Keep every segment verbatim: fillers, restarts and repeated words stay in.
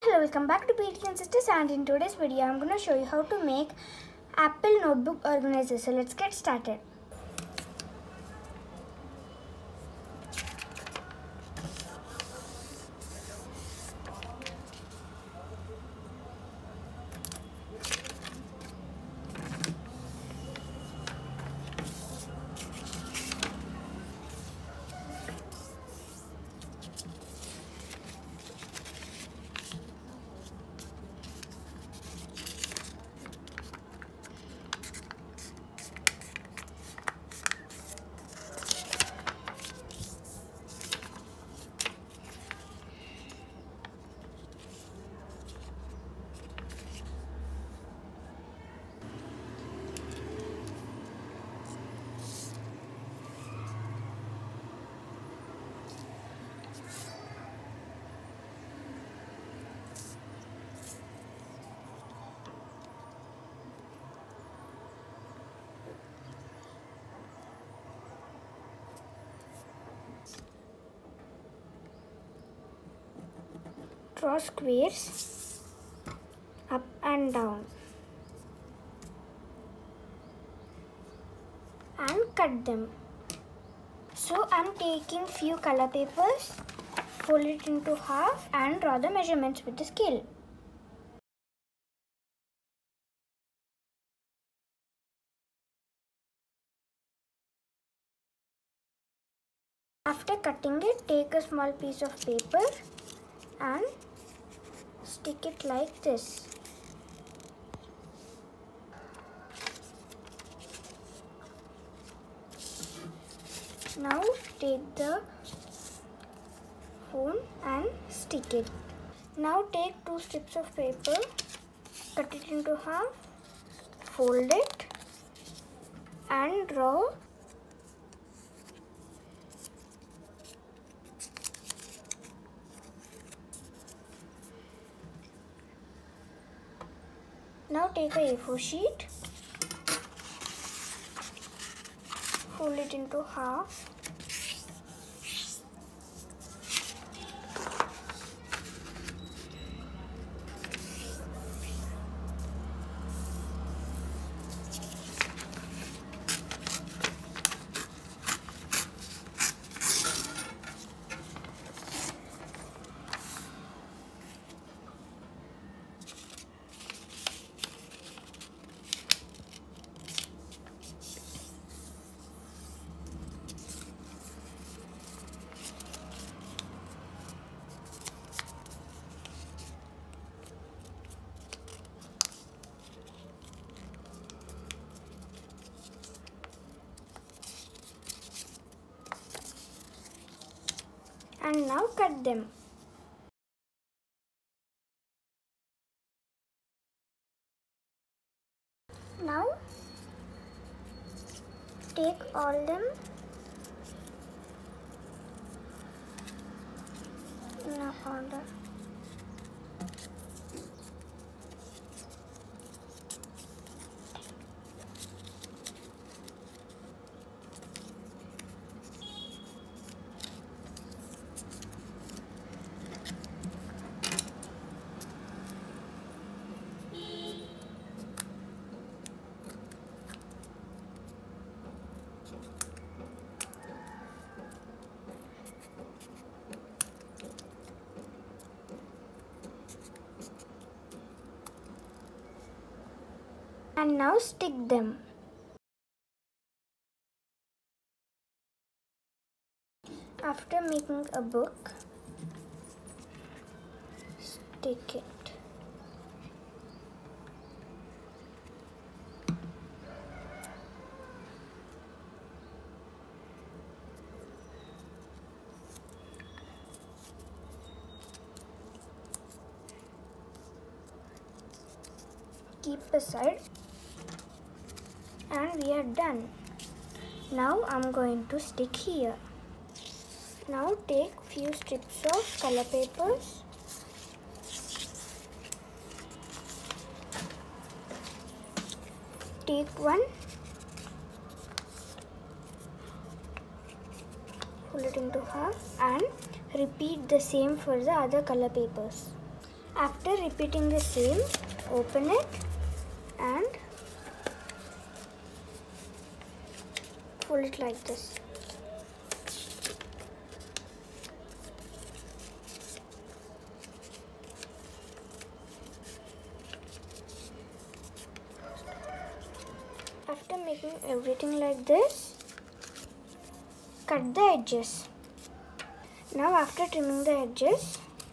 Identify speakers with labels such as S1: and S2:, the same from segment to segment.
S1: Hello, welcome back to P T and Sisters, and in today's video I'm going to show you how to make Apple notebook organizer. So let's get started. Draw squares up and down and cut them. So I'm taking few color papers, fold it into half and draw the measurements with the scale. After cutting it, take a small piece of paper and stick it like this. Now take the phone and stick it. Now take two strips of paper, cut it into half, fold it and draw Now take a A four sheet, fold it into half, and now cut them. Now take all them in a order. And now stick them. After making a book, stick it. Keep aside. And we are done. Now I'm going to stick here. Now take few strips of color papers. Take one, fold it into half and repeat the same for the other color papers. After repeating the same, open it and fold it like this. After making everything like this, cut the edges. Now after trimming the edges,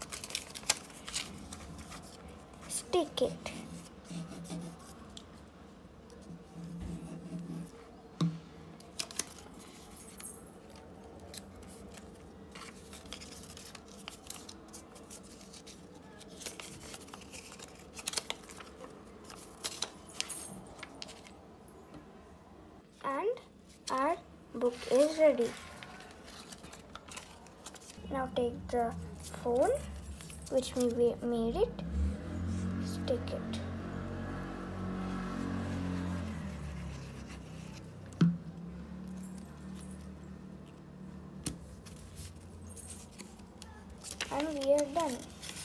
S1: stick it. And our book is ready. Now take the phone which we made it, stick it. And we are done.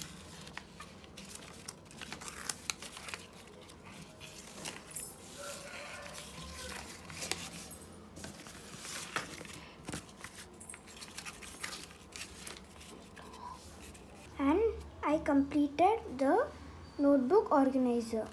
S1: And I completed the notebook organizer.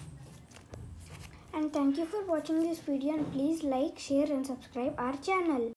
S1: And thank you for watching this video, and please like, share and subscribe our channel.